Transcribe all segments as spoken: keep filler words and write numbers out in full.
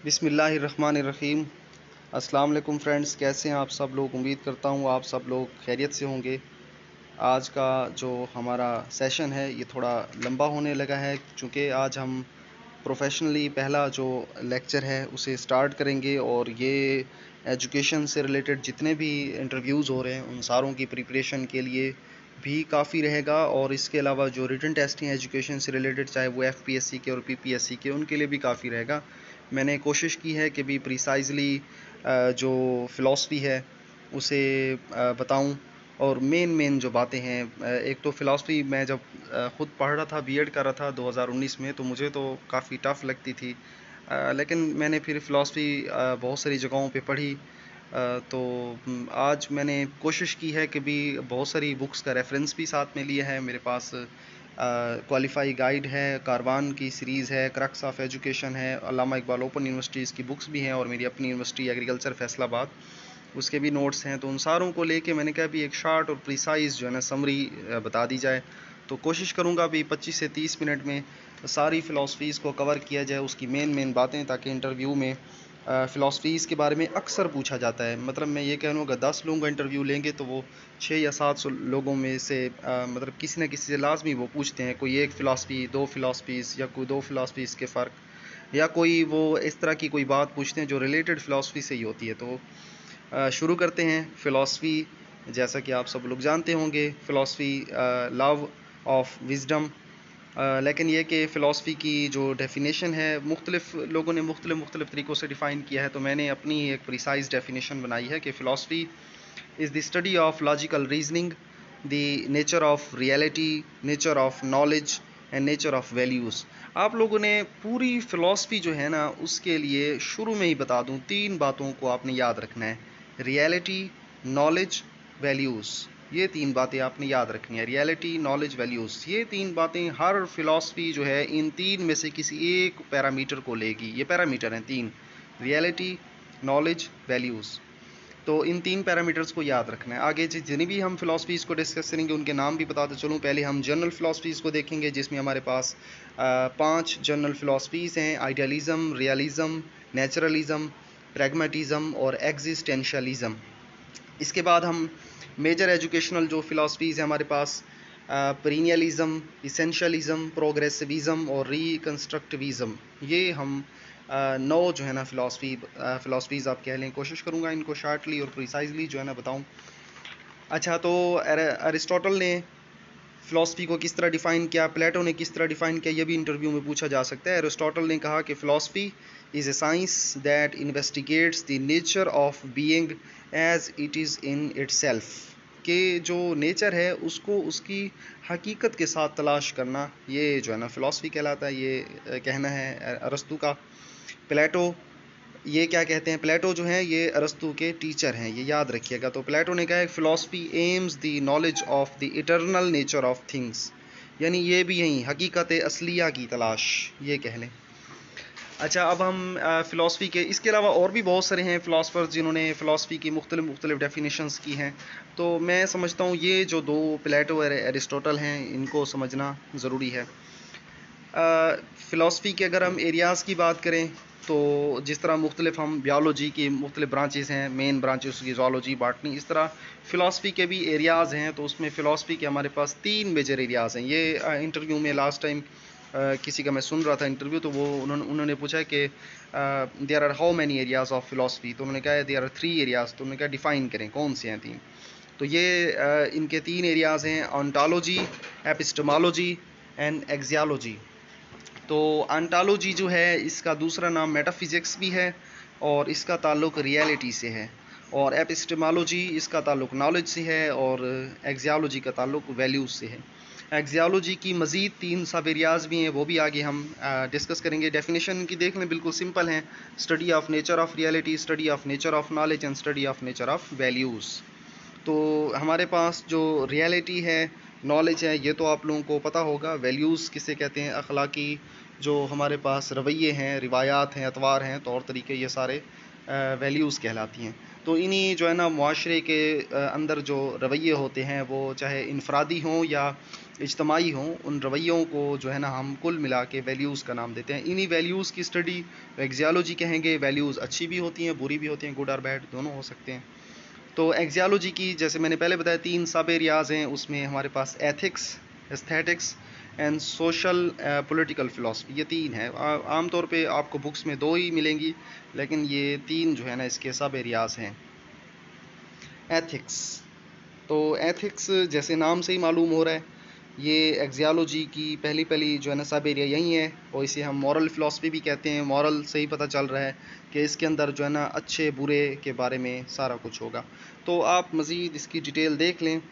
बिस्मिल्लाहिर्रहमानिर्रहीम। अस्सलाम वालेकुम फ्रेंड्स, कैसे हैं आप सब लोग। उम्मीद करता हूँ आप सब लोग खैरियत से होंगे। आज का जो हमारा सेशन है ये थोड़ा लंबा होने लगा है, क्योंकि आज हम प्रोफेशनली पहला जो लेक्चर है उसे स्टार्ट करेंगे, और ये एजुकेशन से रिलेटेड जितने भी इंटरव्यूज़ हो रहे हैं उन सारों की प्रिपरेशन के लिए भी काफ़ी रहेगा। और इसके अलावा जो रिटन टेस्ट हैं एजुकेशन से रिलेटेड, चाहे वो एफ पी एस सी के और पी पी एस सी के, उनके लिए भी काफ़ी रहेगा। मैंने कोशिश की है कि भी प्रिसाइजली जो फ़िलासफ़ी है उसे बताऊं, और मेन मेन जो बातें हैं। एक तो फ़िलासफ़ी मैं जब ख़ुद पढ़ रहा था, बीएड कर रहा था दो हज़ार उन्नीस में, तो मुझे तो काफ़ी टफ़ लगती थी, लेकिन मैंने फिर फ़िलासफ़ी बहुत सारी जगहों पे पढ़ी। तो आज मैंने कोशिश की है कि भी बहुत सारी बुक्स का रेफरेंस भी साथ में लिया है। मेरे पास क्वालिफाई गाइड है, कारवान की सीरीज़ है, क्रक्स ऑफ एजुकेशन है, अल्लामा इकबाल ओपन यूनिवर्सिटीज़ की बुक्स भी हैं, और मेरी अपनी यूनिवर्सिटी एग्रीकल्चर फैसलाबाद, उसके भी नोट्स हैं। तो उन सारों को लेके मैंने कहा भी एक शार्ट और प्रिसाइज जो है ना समरी बता दी जाए। तो कोशिश करूँगा भी पच्चीस से तीस मिनट में सारी फ़िलासफ़ीज़ को कवर किया जाए, उसकी मेन मेन बातें, ताकि इंटरव्यू में फ़िलासफ़ीज़ के बारे में अक्सर पूछा जाता है। मतलब मैं ये कह लूँगा दस लोगों का इंटरव्यू लेंगे तो वो छः या सात सौ लोगों में से आ, मतलब किसी न किसी से लाजमी वो पूछते हैं, कोई एक फ़िलासफ़ी, दो फ़िलासफ़ीज़, या कोई दो फ़िलासफ़ीज़ के फ़र्क, या कोई वो इस तरह की कोई बात पूछते हैं जो रिलेटेड फ़िलासफ़ी से ही होती है। तो आ, शुरू करते हैं। फ़िलासफ़ी, जैसा कि आप सब लोग जानते होंगे, फ़िलासफ़ी लव ऑफ विज़डम। लेकिन ये कि फ़िलासफ़ी की जो डेफिनेशन है, मुख्तलिफ़ लोगों ने मुख्तलिफ़ मुख्तलिफ़ तरीक़ों से डिफ़ाइन किया है, तो मैंने अपनी एक प्रिसाइज़ डेफिनेशन बनाई है कि philosophy is the study of logical reasoning, the nature of reality, nature of knowledge and nature of values. आप लोगों ने पूरी फ़िलासफ़ी जो है ना, उसके लिए शुरू में ही बता दूं, तीन बातों को आपने याद रखना है: रियलिटी, नॉलेज, वैल्यूज़। ये तीन बातें आपने याद रखनी है, रियलिटी, नॉलेज, वैल्यूज़। ये तीन बातें हर फ़िलासफ़ी जो है इन तीन में से किसी एक पैरामीटर को लेगी। ये पैरामीटर हैं तीन: रियलिटी, नॉलेज, वैल्यूज़। तो इन तीन पैरामीटर्स को याद रखना है। आगे जितनी भी हम फ़िलासफ़ीज़ को डिस्कस करेंगे उनके नाम भी बताते चलूँ। पहले हम जनरल फ़िलासफ़ीज़ को देखेंगे, जिसमें हमारे पास पांच जनरल फ़िलासफ़ीज़ हैं: आइडियलिज़म, रियलिज़म, नेचुरलिज़म, प्रैग्मेटिज़म और एग्जिस्टेंशियलिज़म। इसके बाद हम मेजर एजुकेशनल जो फ़िलासफ़ीज़ हैं हमारे पास, पेरिनियलिज़म, इसेंशियलिज़म, प्रोग्रेसिविज़म और रिकंस्ट्रक्टिविज़म, ये हम नौ जो है ना फ़िलासफ़ी फ़िलासफ़ीज़ आप कह लें। कोशिश करूँगा इनको शार्टली और प्रिसाइजली जो है ना बताऊँ। अच्छा, तो अरिस्टोटल ने फ़िलासफ़ी को किस तरह डिफ़ाइन किया, प्लेटो ने किस तरह डिफ़ाइन किया, ये भी इंटरव्यू में पूछा जा सकता है। अरिस्टोटल ने कहा कि philosophy is a science that investigates the nature of being as it is in itself, कि जो नेचर है उसको उसकी हकीकत के साथ तलाश करना, ये जो है ना फ़िलासफ़ी कहलाता है। ये कहना है अरस्तू का। प्लेटो ये क्या कहते हैं, प्लेटो जो है ये अरस्तू के टीचर हैं, ये याद रखिएगा। तो प्लेटो ने कहा है philosophy aims the knowledge of the eternal nature of things, यानी ये भी यही हकीकत असलिया की तलाश, ये कह लें। अच्छा, अब हम फ़िलासफ़ी के इसके अलावा और भी बहुत सारे हैं फ़िलासफ़र्स जिन्होंने फ़िलासफ़ी की मुख्तलिफ़ मुख्तलिफ़ डेफिनेशंस की हैं। तो मैं समझता हूँ ये जो दो, प्लेटो और अरिस्टोटल हैं, इनको समझना ज़रूरी है। फ़िलासफ़ी के अगर हम एरियाज़ की बात करें, तो जिस तरह मुख्तलिफ़ हम बायोलॉजी की मुख्तलिफ़ ब्रांचेज़ हैं, मेन ब्रांचेस की ज़ूलॉजी, बॉटनी, इस तरह फ़िलासफ़ी के भी एरियाज़ हैं। तो उसमें फ़िलासफ़ी के हमारे पास तीन मेजर एरियाज़ हैं। ये इंटरव्यू में लास्ट टाइम किसी का मैं सुन रहा था इंटरव्यू, तो वो उन्होंने उन्होंने पूछा कि there are how many areas of philosophy, तो उन्होंने कहा देयर आर थ्री एरियाज़। तो उन्होंने कहा डिफ़ाइन करें कौन से हैं तीन। तो ये uh, इनके तीन एरियाज़ हैं: ऑन्टोलॉजी, एपिस्टेमोलॉजी एंड एक्सियोलॉजी। तो ऑन्टोलॉजी जो है, इसका दूसरा नाम मेटाफिज़िक्स भी है, और इसका ताल्लुक़ रियलिटी से है। और एपिस्टेमोलॉजी, इसका ताल्लुक़ नॉलेज से है, और एक्सियोलॉजी का ताल्लुक़ वैल्यूज़ से है। एक्सियोलॉजी की मज़ीद तीन सब एरियाज़ भी हैं, वो भी आगे हम डिस्कस करेंगे। डेफिनेशन की देख लें, बिल्कुल सिंपल है: study of nature of reality, study of nature of knowledge and study of nature of values. तो हमारे पास जो रियलिटी है, नॉलेज है, ये तो आप लोगों को पता होगा। वैल्यूज़ किसे कहते हैं? अखलाकी जो हमारे पास रवैये हैं, रिवायात हैं, अतवार हैं, तौर तरीके, ये सारे वैल्यूज़ कहलाती हैं। तो इन्हीं जो है ना मुआशरे के अंदर जो रवैये होते हैं, वो चाहे इनफरादी हों या इज्तमाई हों, उन रवैयों को जो है ना हम कुल मिला के वैल्यूज़ का नाम देते हैं। इन्हीं वैल्यूज़ की स्टडी एक्सियोलॉजी कहेंगे। वैल्यूज़ अच्छी भी होती हैं, बुरी भी होती हैं, गुड और बैड दोनों हो सकते हैं। तो एक्सियोलॉजी की जैसे मैंने पहले बताया तीन सब एरियाज़ हैं, उसमें हमारे पास ethics, aesthetics and social political philosophy, ये तीन है। आमतौर पे आपको बुक्स में दो ही मिलेंगी, लेकिन ये तीन जो है ना इसके सब एरियाज़ हैं। एथिक्स, तो एथिक्स जैसे नाम से ही मालूम हो रहा है, ये एक्सियोलॉजी की पहली पहली जो है ना सब एरिया यही है, और इसे हम मॉरल फ़िलासफ़ी भी कहते हैं। मॉरल से ही पता चल रहा है कि इसके अंदर जो है ना अच्छे बुरे के बारे में सारा कुछ होगा। तो आप मज़ीद इसकी डिटेल देख लें।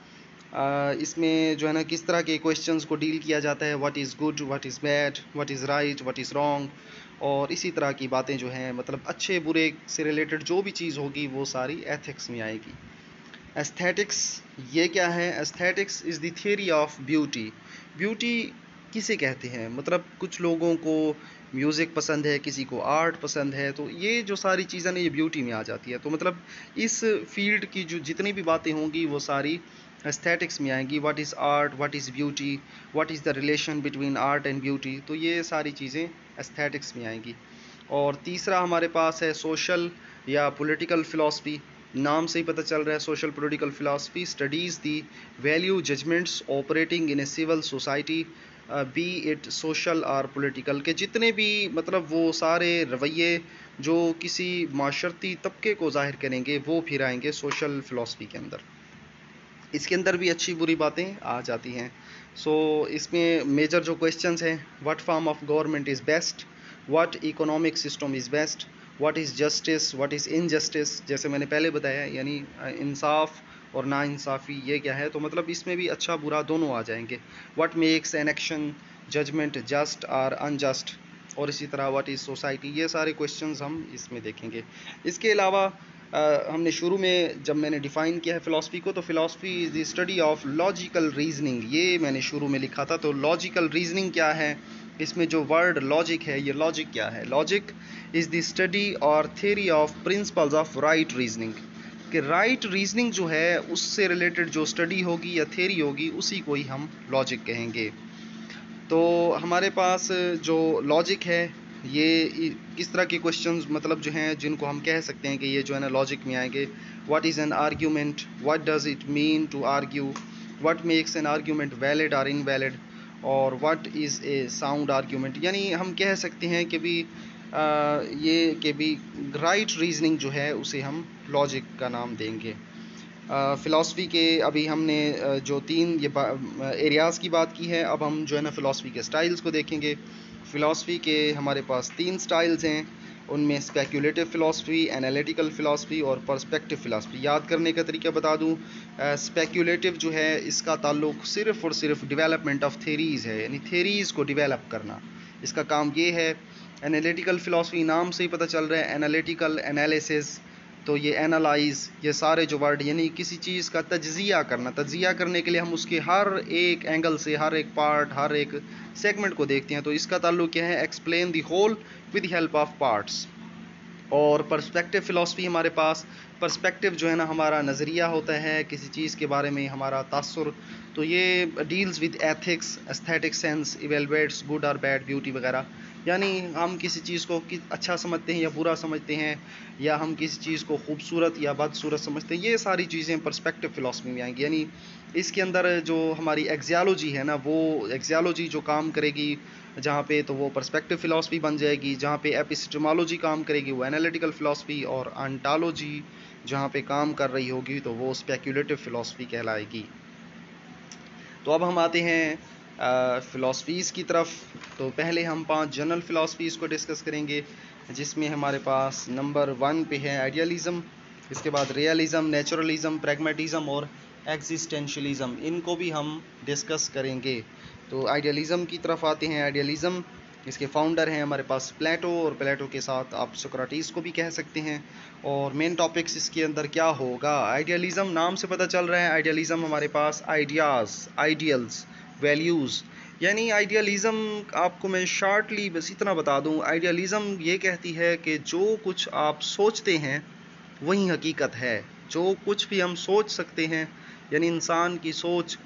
आ, इसमें जो है ना किस तरह के क्वेश्चंस को डील किया जाता है, what is good, what is bad, what is right, what is wrong, और इसी तरह की बातें जो हैं, मतलब अच्छे बुरे से रिलेटेड जो भी चीज़ होगी वो सारी एथिक्स में आएगी। एस्थेटिक्स, ये क्या है? Aesthetics is the theory of beauty. Beauty किसे कहते हैं? मतलब कुछ लोगों को म्यूज़िक पसंद है, किसी को आर्ट पसंद है, तो ये जो सारी चीज़ें ना ये ब्यूटी में आ जाती है। तो मतलब इस फील्ड की जो जितनी भी बातें होंगी वो सारी एस्थेटिक्स में आएंगी। What is art, what is beauty, what is the relation between art and beauty, तो ये सारी चीज़ें एस्थेटिक्स में आएंगी। और तीसरा हमारे पास है सोशल या पॉलिटिकल फ़िलासफ़ी। नाम से ही पता चल रहा है, social political philosophy studies the value judgments operating in a civil society, be it social और पॉलिटिकल, के जितने भी मतलब वो सारे रवैये जो किसी माशरती तबके को ज़ाहिर करेंगे वो फिर आएंगे सोशल फ़िलासफ़ी के अंदर। इसके अंदर भी अच्छी बुरी बातें आ जाती हैं। सो so, इसमें मेजर जो क्वेश्चंस हैं, what form of government is best, what economic system is best, what is justice, what is injustice, जैसे मैंने पहले बताया, यानी इंसाफ और नाइंसाफ़ी ये क्या है, तो मतलब इसमें भी अच्छा बुरा दोनों आ जाएंगे। What makes an action judgment just और अनजस्ट, और इसी तरह व्हाट इज़ सोसाइटी, ये सारे क्वेश्चंस हम इसमें देखेंगे। इसके अलावा Uh, हमने शुरू में जब मैंने डिफ़ाइन किया है फ़िलासफ़ी को, तो philosophy is the study of logical reasoning, ये मैंने शुरू में लिखा था। तो लॉजिकल रीजनिंग क्या है? इसमें जो वर्ड लॉजिक है, ये लॉजिक क्या है? लॉजिक इज़ द स्टडी और theory of principles of right reasoning, कि राइट रीजनिंग जो है उससे रिलेटेड जो स्टडी होगी या थ्योरी होगी उसी को ही हम लॉजिक कहेंगे। तो हमारे पास जो लॉजिक है, ये किस तरह के क्वेश्चंस मतलब जो हैं जिनको हम कह सकते हैं कि ये जो है ना लॉजिक में आएंगे। What is an argument, what does it mean to argue, what makes an argument valid और इनवैलिड, और what is a sound argument. यानी हम कह सकते हैं कि भी आ, ये कि भी राइट रीजनिंग जो है उसे हम लॉजिक का नाम देंगे। फ़िलासफ़ी के अभी हमने जो तीन ये एरियाज़ की बात की है, अब हम जो है ना फ़िलासफ़ी के स्टाइल्स को देखेंगे। फ़िलासफ़ी के हमारे पास तीन स्टाइल्स हैं, उनमें स्पेक्युलेटिव फ़िलासफ़ी, एनालिटिकल फ़िलासफ़ी और पर्सपेक्टिव फ़िलासफ़ी। याद करने का तरीका बता दूं, स्पेक्युलेटिव जो है इसका ताल्लुक़ सिर्फ़ और सिर्फ डेवलपमेंट ऑफ थेरीज़ है, यानी थेरीज़ को डेवलप करना, इसका काम ये है। एनालिटिकल फ़िलासफ़ी नाम से ही पता चल रहा है, एनालिटिकल, एनालिसिस, तो ये एनालाइज़, ये सारे जो वर्ड यानी किसी चीज़ का तज्ज़िया करना। तज्ज़िया करने के लिए हम उसके हर एक एंगल से, हर एक पार्ट, हर एक सेगमेंट को देखते हैं। तो इसका ताल्लुक़ क्या है? Explain the whole with the help of parts. और पर्सपेक्टिव फ़िलासफ़ी हमारे पास, पर्सपेक्टिव जो है ना हमारा नज़रिया होता है किसी चीज़ के बारे में, हमारा तासुर, तो ये deals with ethics, aesthetic sense, evaluates good और बैड, ब्यूटी वगैरह। यानी हम किसी चीज़ को कि अच्छा समझते हैं या बुरा समझते हैं, या हम किसी चीज़ को खूबसूरत या बदसूरत समझते हैं, ये सारी चीज़ें पर्सपेक्टिव फ़िलासफ़ी में आएंगी। यानी इसके अंदर जो हमारी एक्सियोलॉजी है ना, वो एक्सियोलॉजी जो काम करेगी जहाँ पे, तो वो पर्सपेक्टिव फ़िलासफ़ी बन जाएगी। जहाँ पे एपिस्टेमोलॉजी काम करेगी वो एनालिटिकल फ़िलासफ़ी, और ऑन्टोलॉजी जहाँ पे काम कर रही होगी तो वो स्पेक्युलेटिव फ़िलासफ़ी कहलाएगी। तो अब हम आते हैं फ़िलासफ़ीज़ की तरफ। तो पहले हम पांच जनरल फ़िलासफ़ीज़ को डिस्कस करेंगे, जिसमें हमारे पास नंबर वन पे है आइडियलिज़म, इसके बाद रियलिज़म, नेचुरलिज़म, प्रैग्मेटिज़म और एग्जिस्टेंशलिज़म, इनको भी हम डिस्कस करेंगे। तो आइडियलिज़म की तरफ आते हैं। आइडियलिज़म, इसके फाउंडर हैं हमारे पास प्लेटो, और प्लेटो के साथ आप सोक्रेटिस को भी कह सकते हैं। और मेन टॉपिक्स इसके अंदर क्या होगा? आइडियलिज़म, नाम से पता चल रहा है आइडियलिज़म हमारे पास आइडियाज़, आइडियल्स, वैल्यूज़, यानी आइडियलिज़म आपको मैं शॉर्टली बस इतना बता दूं, आइडियलिज़म ये कहती है कि जो कुछ आप सोचते हैं वही हकीकत है। जो कुछ भी हम सोच सकते हैं, यानी इंसान की सोच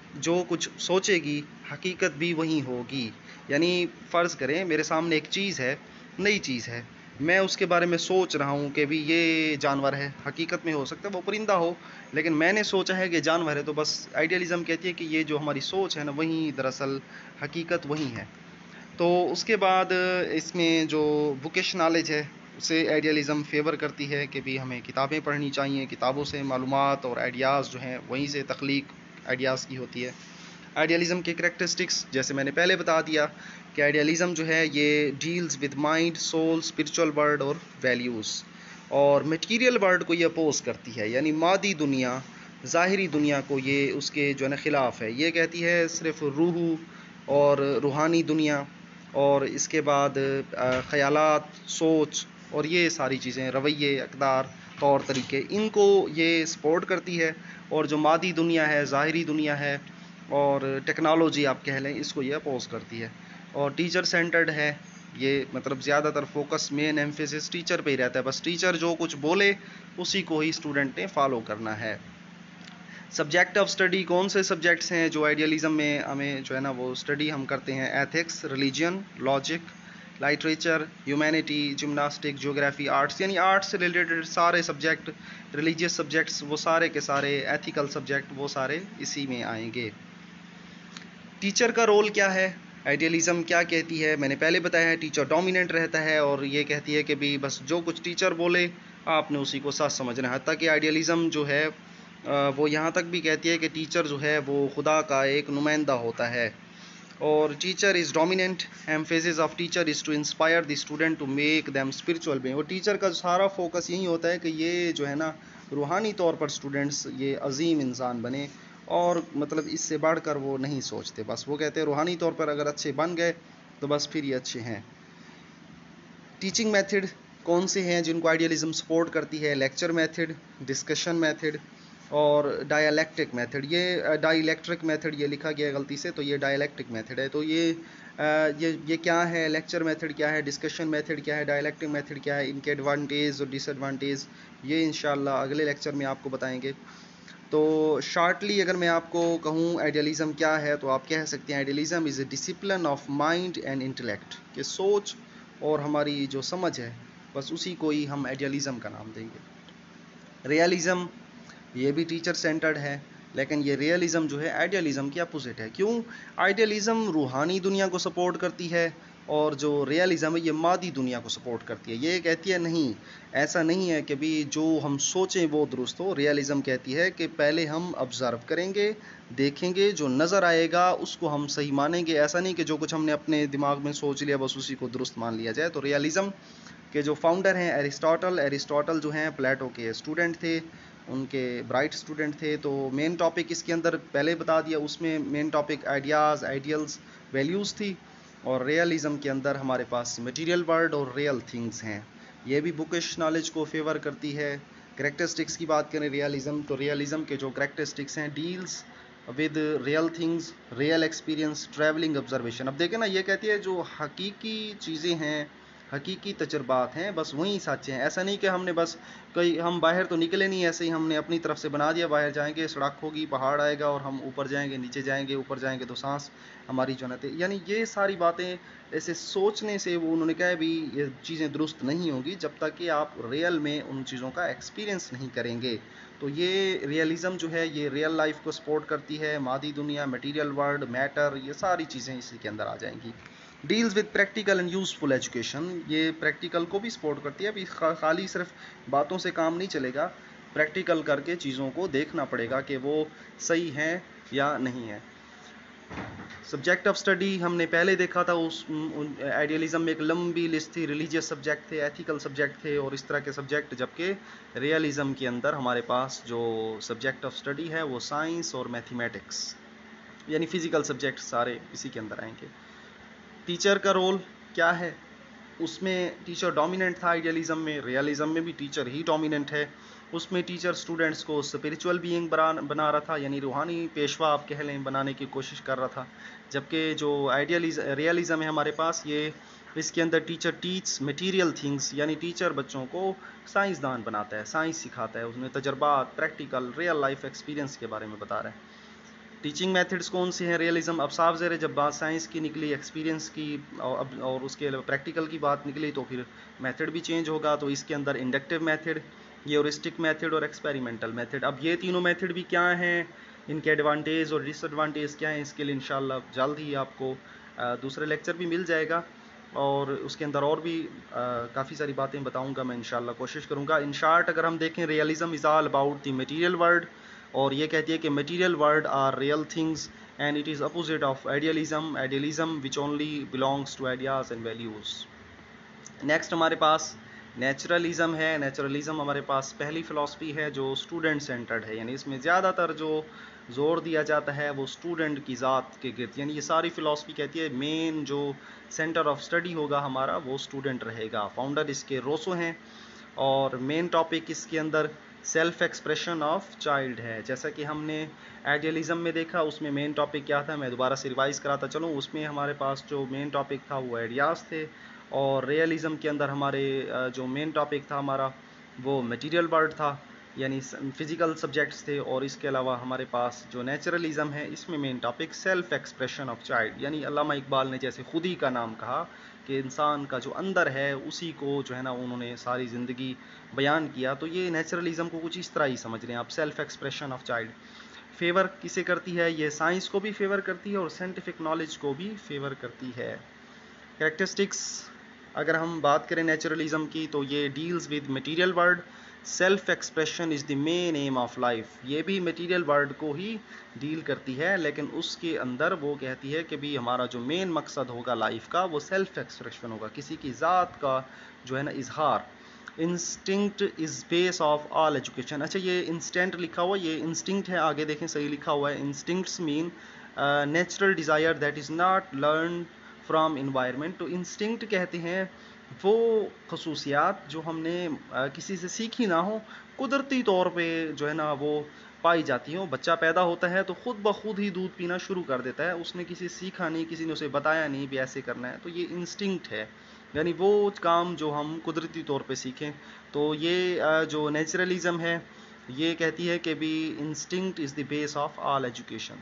जो कुछ सोचेगी हकीकत भी वही होगी। यानी फ़र्ज़ करें मेरे सामने एक चीज़ है, नई चीज़ है, मैं उसके बारे में सोच रहा हूँ कि भी ये जानवर है, हकीकत में हो सकता है वो परिंदा हो, लेकिन मैंने सोचा है कि जानवर है, तो बस आइडियलिज़म कहती है कि ये जो हमारी सोच है ना, वही दरअसल हकीकत वही है। तो उसके बाद इसमें जो बुकिश नॉलेज है उसे आइडियलिज़म फेवर करती है कि भी हमें किताबें पढ़नी चाहिए, किताबों से मालूमात और आइडियाज़ जो हैं वहीं से तख्लीक आइडियाज़ की होती है। आइडियलिज़म के करैक्टरिस्टिक्स जैसे मैंने पहले बता दिया कि आइडियलिज़म जो है ये deals with mind, soul, spiritual world और वैल्यूज़, और मटेरियल वर्ल्ड को ये अपोज करती है, यानी मादी दुनिया, ज़ाहिरी दुनिया को ये उसके जो है ना ख़िलाफ़ है। ये कहती है सिर्फ़ रूह और रूहानी दुनिया, और इसके बाद ख़यालात, सोच और ये सारी चीज़ें, रवैये, अक़दार, तौर तरीके, इनको ये सपोर्ट करती है। और जो मादी दुनिया है, ज़ाहिरी दुनिया है और टेक्नोलॉजी आप कह लें, इसको ये अपोज करती है। और टीचर सेंटर्ड है, ये मतलब ज़्यादातर फोकस, मेन एम्फेसिस टीचर पे ही रहता है, बस टीचर जो कुछ बोले उसी को ही स्टूडेंट ने फॉलो करना है। सब्जेक्ट ऑफ स्टडी कौन से सब्जेक्ट्स हैं जो आइडियलिज़म में हमें जो है ना वो स्टडी हम करते हैं? Ethics, religion, logic, literature, humanity, gymnastic, geography, arts, यानी आर्ट्स से रिलेटेड सारे सब्जेक्ट, रिलीजियस सब्जेक्ट्स वो सारे के सारे, एथिकल सब्जेक्ट वो सारे इसी में आएंगे। टीचर का रोल क्या है? आइडियलिज़म क्या कहती है? मैंने पहले बताया है टीचर डोमिनेंट रहता है और ये कहती है कि भी बस जो कुछ टीचर बोले आपने उसी को सच समझना है। हत्ता कि आइडियलिज़म जो है वो यहाँ तक भी कहती है कि टीचर जो है वो खुदा का एक नुमाइंदा होता है। और teacher is dominant, emphasis of teacher is to inspire the student to make them spiritual being. और टीचर का सारा फोकस यही होता है कि ये जो है ना रूहानी तौर पर स्टूडेंट्स ये अजीम इंसान बने, और मतलब इससे बढ़कर वो नहीं सोचते, बस वो कहते हैं रूहानी तौर पर अगर अच्छे बन गए तो बस फिर ये अच्छे हैं। टीचिंग मेथड कौन से हैं जिनको आइडियलिज़म सपोर्ट करती है? लेक्चर मेथड, डिस्कशन मेथड और डायलैक्टिक मेथड। ये डाइलेक्ट्रिक मेथड ये लिखा गया गलती से, तो ये डायलैक्टिक मेथड है। तो ये ये ये क्या है? लेक्चर मेथड क्या है? डिस्कशन मेथड क्या है? डायलैक्टिक मेथड क्या है? इनके एडवांटेज और डिसएडवांटेज ये इंशाल्लाह अगले लेक्चर में आपको बताएंगे। तो शॉर्टली अगर मैं आपको कहूँ आइडियलिज़म क्या है, तो आप कह सकते हैं idealism is a discipline of mind and intellect, कि सोच और हमारी जो समझ है बस उसी को ही हम आइडियलिज़म का नाम देंगे। रियलिज़म ये भी टीचर सेंटर्ड है, लेकिन ये रियलिज़म जो है आइडियलिज़म की अपोजिट है। क्यों? आइडियलिज़म रूहानी दुनिया को सपोर्ट करती है और जो रियलिज़म है ये मादी दुनिया को सपोर्ट करती है। ये कहती है नहीं, ऐसा नहीं है कि भी जो हम सोचें वो दुरुस्त हो। रियलिज़म कहती है कि पहले हम ऑब्ज़र्व करेंगे, देखेंगे, जो नज़र आएगा उसको हम सही मानेंगे। ऐसा नहीं कि जो कुछ हमने अपने दिमाग में सोच लिया बस उसी को दुरुस्त मान लिया जाए। तो रियलिज़म के जो फाउंडर हैं एरिस्टोटल, एरिस्टोटल जो हैं प्लेटो के स्टूडेंट थे, उनके ब्राइट स्टूडेंट थे। तो मेन टॉपिक इसके अंदर पहले बता दिया, उसमें main topic ideas, ideals, values थी। और रियलिज़म के अंदर हमारे पास मटेरियल वर्ल्ड और रियल थिंग्स हैं। ये भी बुकिश नॉलेज को फेवर करती है। करैक्टरिस्टिक्स की बात करें रियलिज़म, तो रियलिज़म के जो करैक्टरिस्टिक्स हैं, deals with real things, real experience, travelling, observation. अब देखें ना, ये कहती है जो हकीकी चीज़ें हैं, हकीकी तजुर्बात हैं, बस वही सच हैं। ऐसा नहीं कि हमने बस कई हम बाहर तो निकले नहीं, ऐसे ही हमने अपनी तरफ से बना दिया बाहर जाएंगे, सड़क होगी, पहाड़ आएगा और हम ऊपर जाएंगे, नीचे जाएंगे, ऊपर जाएंगे तो सांस हमारी जन्नत है। यानी ये सारी बातें ऐसे सोचने से वो उन्होंने कहा भी ये चीज़ें दुरुस्त नहीं होगी जब तक कि आप रियल में उन चीज़ों का एक्सपीरियंस नहीं करेंगे। तो ये रियलिज़म जो है ये रियल लाइफ को सपोर्ट करती है, मादी दुनिया, मटेरियल वर्ल्ड, मैटर, ये सारी चीज़ें इसी के अंदर आ जाएंगी। Deals with practical and useful education, ये प्रैक्टिकल को भी सपोर्ट करती है। अभी खाली सिर्फ बातों से काम नहीं चलेगा, प्रैक्टिकल करके चीज़ों को देखना पड़ेगा कि वो सही हैं या नहीं है। सब्जेक्ट ऑफ स्टडी हमने पहले देखा था, उस आइडियलिज़म में एक लंबी लिस्ट थी, रिलीजियस सब्जेक्ट थे, एथिकल सब्जेक्ट थे और इस तरह के सब्जेक्ट, जबकि रियलिज़म के अंदर हमारे पास जो सब्जेक्ट ऑफ स्टडी है वो साइंस और मैथमेटिक्स, यानी फ़िज़िकल सब्जेक्ट सारे इसी के अंदर आएंगे। टीचर का रोल क्या है? उसमें टीचर डोमिनेंट था आइडियलिज़म में, रियलिज़म में भी टीचर ही डोमिनेंट है। उसमें टीचर स्टूडेंट्स को स्पिरिचुअल बीइंग बना बना रहा था, यानी रूहानी पेशवा आप कह लें, बनाने की कोशिश कर रहा था। जबकि जो आइडियलिज़म रियलिज़म है हमारे पास, ये इसके अंदर टीचर टीच मटेरियल थिंग्स, यानी टीचर बच्चों को साइंसदान बनाता है, साइंस सिखाता है, उसमें तजर्बात, प्रैक्टिकल, रियल लाइफ एक्सपीरियंस के बारे में बता रहा है। टीचिंग मेथड्स कौन से हैं रियलिज्म, अब साफ ज़ाहिर है जब बात साइंस की निकली, एक्सपीरियंस की और अब और उसके अलावा प्रैक्टिकल की बात निकली तो फिर मेथड भी चेंज होगा। तो इसके अंदर इंडक्टिव मेथड, ह्यूरिस्टिक मेथड और एक्सपेरिमेंटल मेथड, अब ये तीनों मेथड भी क्या हैं, इनके एडवांटेज और डिसएडवांटेज क्या हैं, इसके लिए इंशाल्लाह जल्द ही आपको दूसरा लेक्चर भी मिल जाएगा और उसके अंदर और भी काफ़ी सारी बातें बताऊंगा मैं, इंशाल्लाह कोशिश करूंगा। इन शार्ट अगर हम देखें, realism is all about the material world, और ये कहती है कि material world are real things and it is opposite of idealism, idealism which only belongs to ideas and values. Next हमारे पास नेचुरलिज्म है। नेचुरलिज्म हमारे पास पहली फ़िलासफ़ी है जो स्टूडेंट सेंटर्ड है, यानी इसमें ज़्यादातर जो ज़ोर दिया जाता है वो स्टूडेंट की ज़ात के गिर्द, यानी ये सारी फ़िलासफ़ी कहती है मेन जो सेंटर ऑफ स्टडी होगा हमारा वो स्टूडेंट रहेगा। फाउंडर इसके रोसो हैं और मेन टॉपिक इसके अंदर सेल्फ एक्सप्रेशन ऑफ चाइल्ड है। जैसा कि हमने आइडियलिज्म में देखा, उसमें मेन टॉपिक क्या था, मैं दोबारा से रिवाइज़ कराता चलूँ। उसमें हमारे पास जो मेन टॉपिक था वो आइडियाज़ थे, और रियलिज्म के अंदर हमारे जो मेन टॉपिक था हमारा वो मटेरियल वर्ल्ड था, यानी फिज़िकल सब्जेक्ट्स थे। और इसके अलावा हमारे पास जो नेचुरलिज्म है इसमें main topic self expression of child, यानी अल्लामा इकबाल ने जैसे खुद ही का नाम कहा कि इंसान का जो अंदर है उसी को जो है ना उन्होंने सारी ज़िंदगी बयान किया। तो ये नेचुरलिज्म को कुछ इस तरह ही समझ रहे हैं आप, self expression of child. Favour किसे करती है, ये साइंस को भी फेवर करती है और साइंटिफिक नॉलेज को भी फेवर करती है। कैरेक्टरिस्टिक्स अगर हम बात करें नेचुरलिज्म की तो ये deals with material world, self expression is the main aim of life, ये भी मटेरियल वर्ल्ड को ही डील करती है, लेकिन उसके अंदर वो कहती है कि भी हमारा जो मेन मकसद होगा लाइफ का वो सेल्फ एक्सप्रेशन होगा, किसी की ज़ात का जो है ना इजहार। Instinct is base of all education, अच्छा ये इंस्टेंट लिखा हुआ, ये इंस्टिंक्ट है, आगे देखें सही लिखा हुआ है। Instincts mean natural desire that is not learn from environment. तो इंस्टिंक्ट कहते हैं वो खसूसियात जो हमने आ, किसी से सीखी ना हो, कुदरती तौर पे जो है ना वो पाई जाती हो। बच्चा पैदा होता है तो खुद ब खुद ही दूध पीना शुरू कर देता है, उसने किसी सीखा नहीं, किसी ने उसे बताया नहीं भी ऐसे करना है, तो ये इंस्टिंक्ट है, यानी वो काम जो हम कुदरती तौर पे सीखें। तो ये आ, जो नेचुरलिज्म है ये कहती है कि भी instinct is the base of all education.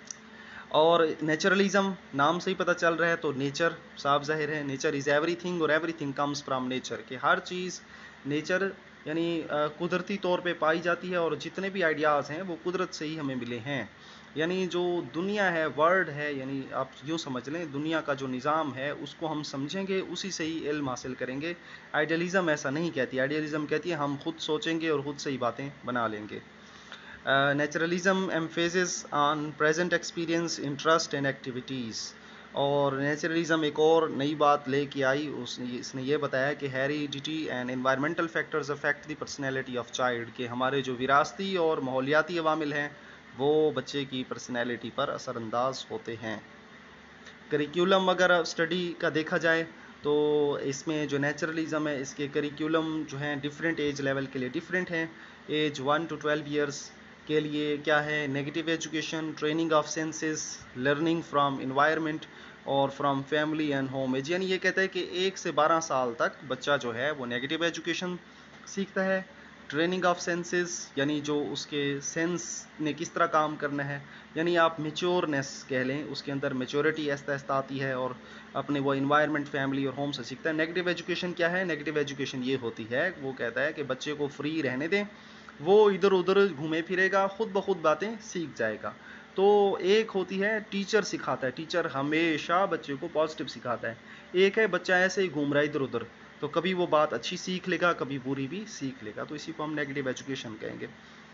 और नेचुरलिज्म नाम से ही पता चल रहा है, तो नेचर साफ जाहिर है, नेचर इज़ एवरीथिंग और एवरीथिंग कम्स फ्रॉम नेचर, कि हर चीज़ नेचर यानी कुदरती तौर पे पाई जाती है, और जितने भी आइडियाज़ हैं वो कुदरत से ही हमें मिले हैं। यानी जो दुनिया है, वर्ल्ड है, यानी आप यूँ समझ लें दुनिया का जो निज़ाम है उसको हम समझेंगे, उसी से ही इल्म हासिल करेंगे। आइडियलिज़म ऐसा नहीं कहती, आइडियलिज़म कहती है हम खुद सोचेंगे और खुद से ही बातें बना लेंगे। Naturalism emphasis on present experience, interest and activities. और नेचुरलिज्म एक और नई बात लेके आई, उसने इसने ये बताया कि heredity and environmental factors affect the personality of child, कि हमारे जो विरासती और माहौलियाती अवामिल हैं वो बच्चे की पर्सनैलिटी पर असरअंदाज होते हैं। करिकुलम अगर स्टडी का देखा जाए तो इसमें जो नेचुरलिज्म है इसके करिकुलम जो हैं डिफरेंट एज लेवल के लिए डिफरेंट हैं। Age one to twelve years के लिए क्या है, negative education, training of senses, learning from environment और from family and home age, यानी ये कहता है कि एक से बारह साल तक बच्चा जो है वो नेगेटिव एजुकेशन सीखता है। ट्रेनिंग ऑफ सेंसेस यानी जो उसके सेंस ने किस तरह काम करना है, यानी आप मेच्योरनेस कह लें, उसके अंदर मेच्योरिटी ऐसा ऐसा आती है और अपने वो इन्वायरमेंट, फैमिली और होम से सीखता है। नेगेटिव एजुकेशन क्या है, नेगेटिव एजुकेशन ये होती है, वो कहता है कि बच्चे को फ्री रहने दें, वो इधर उधर घूमे फिरेगा, खुद ब खुद बातें सीख जाएगा। तो एक होती है टीचर सिखाता है, टीचर हमेशा बच्चे को पॉजिटिव सिखाता है। एक है बच्चा ऐसे ही घूम रहा है इधर उधर, तो कभी वो बात अच्छी सीख लेगा, कभी बुरी भी सीख लेगा, तो इसी को हम नेगेटिव एजुकेशन कहेंगे।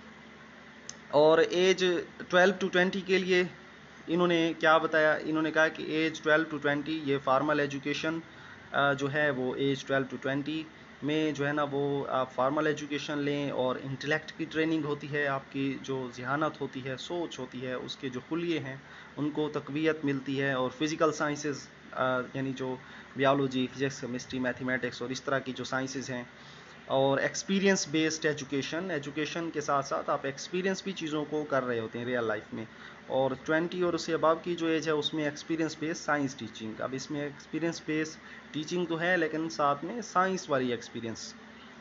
और एज ट्वेल्व टू ट्वेंटी के लिए इन्होंने क्या बताया, इन्होंने कहा कि एज ट्वेल्व टू ट्वेंटी ये फार्मल एजुकेशन जो है वो एज ट्वेल्व टू ट्वेंटी में जो है ना वो आप फार्मल एजुकेशन लें, और इंटेलेक्ट की ट्रेनिंग होती है, आपकी जो ज़हानत होती है, सोच होती है, उसके जो खुलिये हैं उनको तक़वियत मिलती है। और फिज़िकल साइंसेस यानी जो बायोलॉजी, फिजिक्स, केमिस्ट्री, मैथमेटिक्स और इस तरह की जो साइंसेस हैं। और एक्सपीरियंस बेस्ड एजुकेशन, एजुकेशन के साथ साथ आप एक्सपीरियंस भी चीज़ों को कर रहे होते हैं रियल लाइफ में। और ट्वेंटी और उससे अबव की जो एज है उसमें एक्सपीरियंस बेस्ड साइंस टीचिंग, अब इसमें एक्सपीरियंस बेस्ड टीचिंग तो है लेकिन साथ में साइंस वाली एक्सपीरियंस।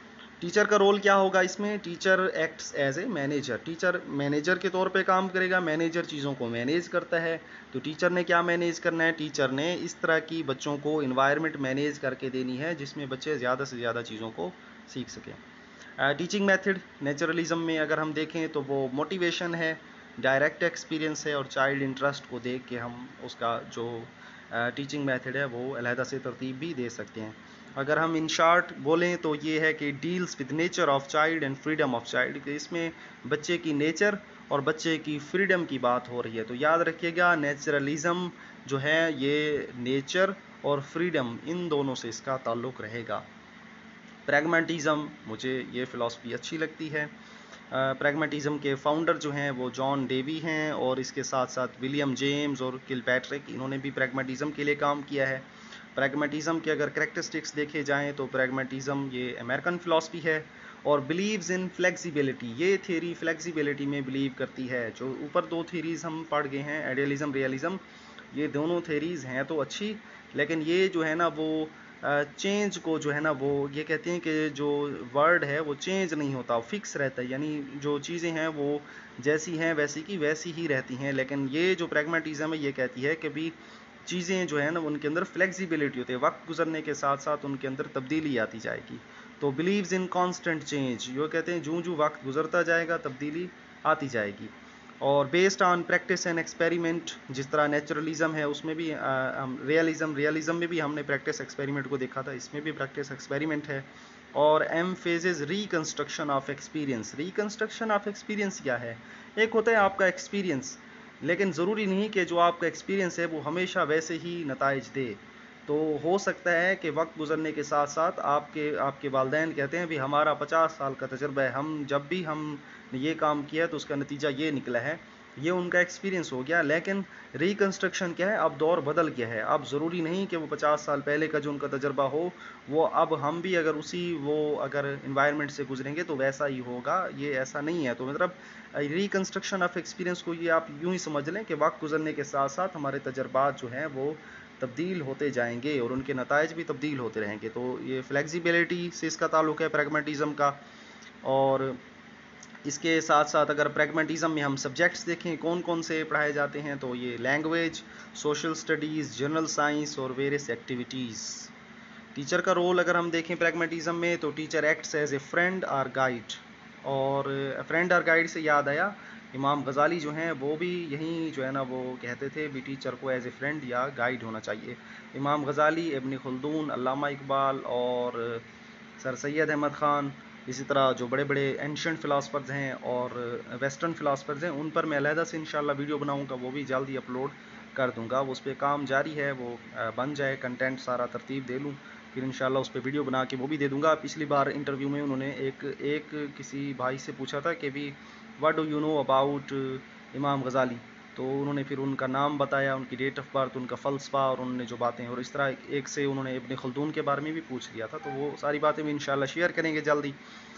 टीचर का रोल क्या होगा इसमें? Teacher acts as a manager. Teacher manager के तौर पे काम करेगा। मैनेजर चीज़ों को मैनेज करता है। तो टीचर ने क्या मैनेज करना है? टीचर ने इस तरह की बच्चों को इन्वायरमेंट मैनेज करके देनी है जिसमें बच्चे ज़्यादा से ज़्यादा चीज़ों को सीख सकें। टीचिंग मेथड नेचुरलिज्म में अगर हम देखें तो वो मोटिवेशन है, डायरेक्ट एक्सपीरियंस है और चाइल्ड इंटरेस्ट को देख के हम उसका जो टीचिंग मेथड है वो अलहदा से तरतीब भी दे सकते हैं। अगर हम इन शॉर्ट बोलें तो ये है कि deals with nature of child and freedom of child, इसमें बच्चे की नेचर और बच्चे की फ्रीडम की बात हो रही है। तो याद रखिएगा नेचुरलिज्म जो है ये नेचर और फ्रीडम इन दोनों से इसका ताल्लुक़ रहेगा। प्रैग्मेटिज़म, मुझे ये फ़िलासफ़ी अच्छी लगती है। प्रैग्मेटिज़म के फाउंडर जो हैं वो जॉन डेवी हैं और इसके साथ साथ विलियम जेम्स और किलपैट्रिक, इन्होंने भी प्रैग्मेटिज़म के लिए काम किया है। प्रैग्मेटिज़म के अगर कैरेक्टरिस्टिक्स देखे जाएं तो प्रैग्मेटिज़म ये अमेरिकन फ़िलासफ़ी है और बिलीव्स इन फ्लेक्सिबिलिटी, ये थ्योरी फ्लेक्सिबिलिटी में बिलीव करती है। जो ऊपर दो थ्योरीज़ हम पढ़ गए हैं, आइडियलिज़म, रियलिज़म, ये दोनों थ्योरीज़ हैं तो अच्छी, लेकिन ये जो है ना वो चेंज को जो है ना वो ये कहते हैं कि जो वर्ड है वो चेंज नहीं होता, फिक्स रहता है, यानी जो चीज़ें हैं वो जैसी हैं वैसी की वैसी ही रहती हैं। लेकिन ये जो प्रैग्मेटिज़म है ये कहती है कि भी चीज़ें जो है ना उनके अंदर फ्लेक्सिबिलिटी होती है, वक्त गुजरने के साथ साथ उनके अंदर तब्दीली आती जाएगी। तो बिलीव्स इन कांस्टेंट चेंज, ये कहते हैं जूँ जूँ वक्त गुजरता जाएगा तब्दीली आती जाएगी। और based on practice and experiment, जिस तरह नेचुरलिज्म है उसमें भी हम रियलिज्म रियलिज्म में भी हमने प्रैक्टिस एक्सपेरिमेंट को देखा था, इसमें भी प्रैक्टिस एक्सपेरिमेंट है। और emphasizes reconstruction of experience. Reconstruction of experience क्या है? एक होता है आपका एक्सपीरियंस, लेकिन ज़रूरी नहीं कि जो आपका एक्सपीरियंस है वो हमेशा वैसे ही नताइज दे। तो हो सकता है कि वक्त गुजरने के साथ साथ आपके आपके वालिदैन कहते हैं भी हमारा पचास साल का तजर्बा है, हम जब भी हम ये काम किया तो उसका नतीजा ये निकला है, ये उनका एक्सपीरियंस हो गया। लेकिन रिकंस्ट्रक्शन क्या है? अब दौर बदल गया है, अब ज़रूरी नहीं कि वो पचास साल पहले का जो उनका तजर्बा हो वो अब हम भी अगर उसी वो अगर इन्वायरमेंट से गुजरेंगे तो वैसा ही होगा, ये ऐसा नहीं है। तो मतलब रिकंस्ट्रक्शन ऑफ एक्सपीरियंस को ये आप यूँ ही समझ लें कि वक्त गुजरने के साथ साथ हमारे तजर्बात जो हैं वो तब्दील होते जाएंगे और उनके नताइज भी तब्दील होते रहेंगे। तो ये फ्लेक्सिबिलिटी से इसका ताल्लुक़ है प्रैग्मेटिज़म का। और इसके साथ साथ अगर प्रैग्मेटिज़म में हम सब्जेक्ट्स देखें कौन कौन से पढ़ाए जाते हैं तो ये language, social studies, general science और वेरियस एक्टिविटीज़। टीचर का रोल अगर हम देखें प्रैग्मेटिज़म में तो teacher acts as a friend और गाइड। और फ्रेंड और गाइड से याद आया, इमाम गज़ाली जो हैं वो भी यही जो है ना वो कहते थे भी टीचर को एज ए फ्रेंड या गाइड होना चाहिए। इमाम गज़ाली, इब्न खल्दून, अल्लामा इकबाल और सर सैयद अहमद ख़ान, इसी तरह जो बड़े बड़े एंशिएंट फ़िलासफ़र्स हैं और वेस्टर्न फ़िलासफ़र्स हैं उन पर मैं अलहदा से इंशाल्लाह वीडियो बनाऊंगा, वो भी जल्दी अपलोड कर दूंगा। उस पर काम जारी है, वो बन जाए, कंटेंट सारा तरतीब दे लूँ, फिर इंशाल्लाह उस पर वीडियो बना के वो भी दे दूंगा। पिछली बार इंटरव्यू में उन्होंने एक एक किसी भाई से पूछा था कि भी what do you know about Imam Ghazali, तो उन्होंने फिर उनका नाम बताया, उनकी डेट ऑफ बर्थ, उनका फ़लसफ़ा और उन्होंने जो बातें, और इस तरह एक से उन्होंने इब्न खल्दून के बारे में भी पूछ लिया था। तो वो सारी बातें भी इंशाल्लाह शेयर करेंगे जल्दी।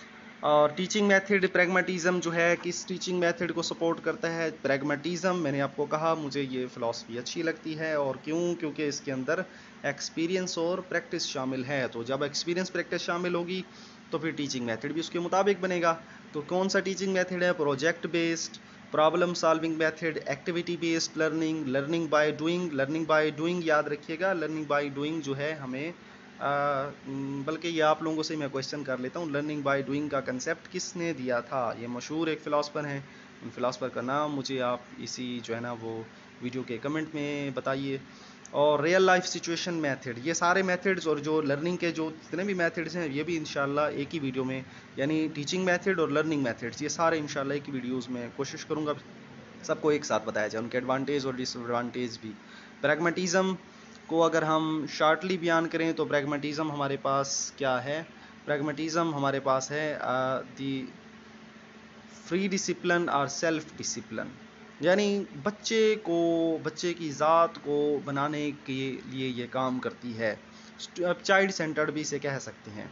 और टीचिंग मेथड प्रैग्मेटिज़म जो है किस टीचिंग मेथड को सपोर्ट करता है? प्रैग्मेटिज़म। मैंने आपको कहा मुझे ये फ़िलासफ़ी अच्छी लगती है, और क्यों? क्योंकि इसके अंदर एक्सपीरियंस और प्रैक्टिस शामिल है। तो जब एक्सपीरियंस प्रैक्टिस शामिल होगी तो फिर टीचिंग मेथड भी उसके मुताबिक बनेगा। तो कौन सा टीचिंग मेथड है? Project based, problem solving method, activity based learning, learning by doing. Learning by doing याद रखिएगा, लर्निंग बाय डूइंग जो है हमें आ, बल्कि ये आप लोगों से मैं क्वेश्चन कर लेता हूँ, लर्निंग बाय डूइंग का कंसेप्ट किसने दिया था? ये मशहूर एक फ़िलासफ़र हैं, उन फ़िलासफ़र का नाम मुझे आप इसी जो है ना वो वीडियो के कमेंट में बताइए। और रियल लाइफ सिचुएशन मेथड, ये सारे मेथड्स और जो लर्निंग के जो जितने भी मेथड्स हैं ये भी इंशाल्लाह एक ही वीडियो में, यानी टीचिंग मेथड और लर्निंग मेथड्स, ये सारे इंशाल्लाह एक ही वीडियोज़ में कोशिश करूँगा सबको एक साथ बताया जाए, उनके एडवांटेज और डिसएडवांटेज भी। प्रैग्मेटिज़म को अगर हम शॉर्टली बयान करें तो प्रैग्मेटिज़म हमारे पास क्या है? प्रैग्मेटिज़म हमारे पास है दी फ्री डिसिप्लिन और सेल्फ डिसिप्लिन, यानी बच्चे को, बच्चे की ज़ात को बनाने के लिए ये काम करती है। चाइल्ड सेंटर्ड भी इसे कह सकते हैं।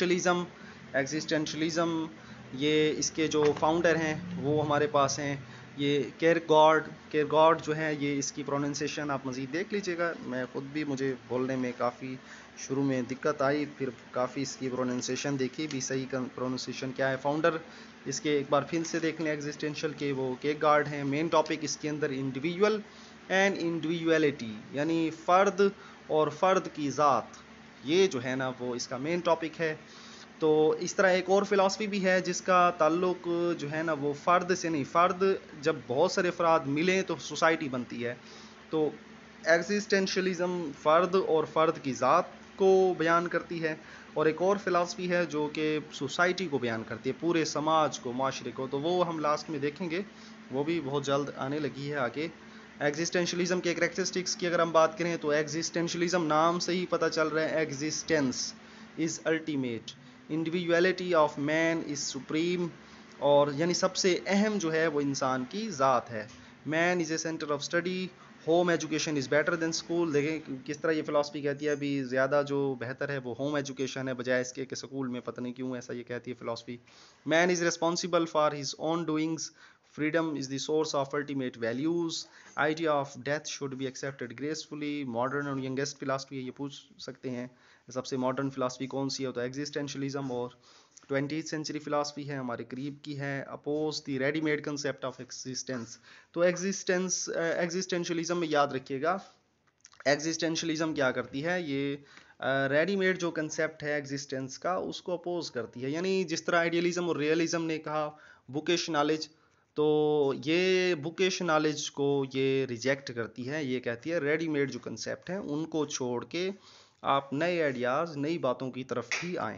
एग्जिस्टेंशलिज़म, एग्जिस्टेंशलिज़म ये इसके जो फाउंडर हैं वो हमारे पास हैं ये केरगॉर्ड केरगॉर्ड जो है, ये इसकी प्रोनाउंसिएशन आप मज़ीद देख लीजिएगा। मैं ख़ुद भी, मुझे बोलने में काफ़ी शुरू में दिक्कत आई, फिर काफ़ी इसकी प्रोनाउंसिएशन देखी भी सही प्रोनाउंसिएशन क्या है। फाउंडर इसके एक बार फिर से देख लें एग्जिस्टेंशियल के, वो केरगार्ड हैं। मेन टॉपिक इसके अंदर इंडिविजुअल एंड इंडिविजुअलिटी, यानी फ़र्द और फ़र्द की ज़ात, ये जो है ना वो इसका मेन टॉपिक है। तो इस तरह एक और फ़िलासफ़ी भी है जिसका ताल्लुक जो है ना वो फ़र्द से नहीं, फ़र्द जब बहुत सारे अफराद मिलें तो सोसाइटी बनती है। तो एग्जिस्टेंशलिज़म फ़र्द और फ़र्द की ज़ात को बयान करती है, और एक और फ़िलासफ़ी है जो कि सोसाइटी को बयान करती है, पूरे समाज को, माशरे को। तो वो हम लास्ट में देखेंगे, वो भी बहुत जल्द आने लगी है आगे। एग्जिस्टेंशलिज़म के करैक्टरिस्टिक्स की अगर हम बात करें तो एग्जिस्टेंशलिज़म नाम से ही पता चल रहा है, existence is ultimate, individuality of man is supreme, और यानी सबसे अहम जो है वो इंसान की ज़ात है। Man is a centre of study, home education is better than school. देखें किस तरह ये फ़िलासफ़ी कहती है, अभी ज़्यादा जो बेहतर है वो होम एजुकेशन है बजाय इसके कि स्कूल में, पता नहीं क्यों ऐसा ये कहती है philosophy. Man is responsible for his own doings, freedom is the source of ultimate values, idea of death should be accepted gracefully. Modern और यंगेस्ट फ़िलासफ़ी है, ये पूछ सकते हैं सबसे मॉडर्न फ़िलासफ़ी कौन सी है, तो एग्जिस्टेंशलिज़म। और ट्वेंटी सेंचुरी फ़िलासफ़ी है, हमारे करीब की है, oppose the readymade concept of existence. तो एग्जिस्टेंस एग्जिस्टेंशलिज़म में याद रखिएगा, एग्जिस्टेंशलिज़म क्या करती है, ये रेडीमेड uh, जो कंसेप्ट है एग्जिस्टेंस का उसको अपोज करती है। यानी जिस तरह आइडियलिज़म और रियलिज़म ने कहा बुकिश नॉलेज, तो ये बुकिश नॉलेज को ये रिजेक्ट करती है, ये कहती है रेडीमेड जो कंसेप्ट हैं उनको छोड़ के आप नए आइडियाज़, नई बातों की तरफ ही आएँ।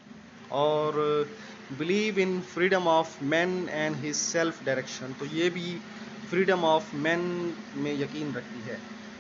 और believe in freedom of man and his self direction, तो ये भी फ्रीडम ऑफ मैन में यकीन रखती है।